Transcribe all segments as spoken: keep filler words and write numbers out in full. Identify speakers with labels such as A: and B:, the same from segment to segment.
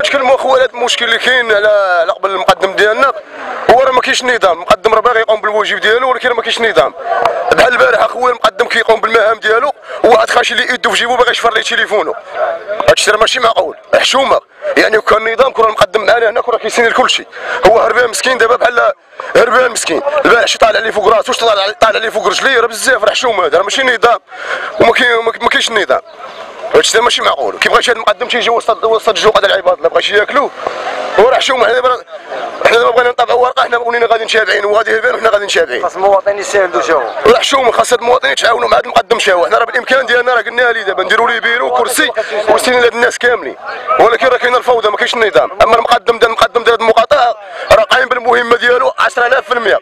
A: المشكل مو خويا، هذا المشكل اللي كاين على قبل المقدم ديالنا هو راه ما كاينش نظام. المقدم راه باغي يقوم بالواجب ديالو ولكن ما كاينش نظام. بحال البارح اخويا المقدم كيقوم بالمهام ديالو وواحد خاشي اللي يدو في جيبو باغي يشفر ليه تليفونه. هادشي راه ماشي معقول، حشومه. يعني كان نظام كون المقدم معنا هنا كون كيسير كل شيء. هو هربان مسكين دابا بحال هربان مسكين. البارح شي طالع لي فوق راسو، شي طالع طالع لي فوق رجليه، راه بزاف راه حشومه. هذا راه ماشي نظام وما ما كاينش النظام. هادشي ماشي معقول. كي بغى شي المقدم تيجي وسط وسط الجوق ديال العباد ما بغاش ياكلوا وراه حشومه. حنا دابا حنا دابا بغينا نطبعوا ورقه، حنا ولينا غادي تابعين وغادي هربان وحنا غادي تابعين.
B: خاص المواطنين يساندوا جاو.
A: راه حشومه، خاص هاد المواطنين يتعاونوا مع هاد المقدم شاو. حنا راه بالامكان ديالنا راه قلنا ليه دابا نديروا ليه بيرو كرسي وسينا لهاد الناس كاملين، ولكن راه كاينه الفوضى ما كاينش النظام. اما المقدم ديال المقدم ديال هاد المقاطعه راه قايم بالمهمه ديالو عشرة آلاف في المية.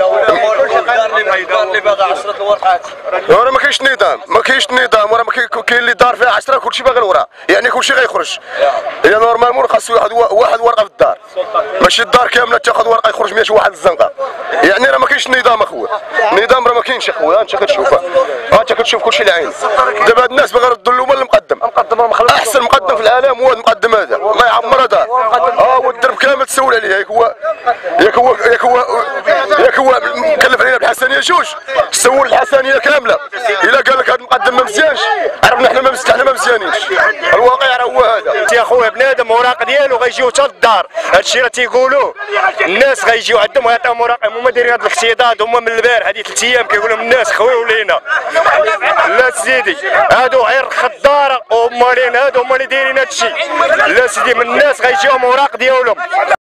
A: راه ما كاينش نظام، ما كاينش نظام، وراه كاين اللي دار فيها عشرة كلشي باغي لورا، يعني كلشي غيخرج. هي نورمالمون خاص واحد واحد ورقه في الدار، ماشي الدار كامله تاخذ ورقه يخرج مية واحد للزنقه. يعني راه ما كاينش نظام اخويا، النظام راه ما كاينش اخويا. انت كتشوفها، انت كتشوف كلشي العين. دابا هاد الناس باغي يردوا اللومه للمقدم. احسن مقدم في العالم هو المقدم هذا، الله يعمر دار. اه هو الدرب كامل تسول عليه. ياك هو ياك هو ياك هو ياك هو مكلف علينا بالحسنيه جوج، سول الحسنيه كامله. الا قال لك هذا المقدم ما مزيانش عرفنا حنا ما حنا ما مزيانينش. الواقع راه هو هذا.
B: يا خويا بنادم اوراق ديالو غيجيو حتى للدار، هادشي راه تيقولوه. الناس غيجيو عندهم ويعطيهم اوراق. هما دايرين هذا الاقتضاد هما من البارح هذه ثلاث ايام كيقول لهم الناس خويو لينا. لا سيدي هادو غير خضاره ومالين، هادو هما اللي دايرين هادشي. لا سيدي من الناس غيجيهم اوراق ديالهم.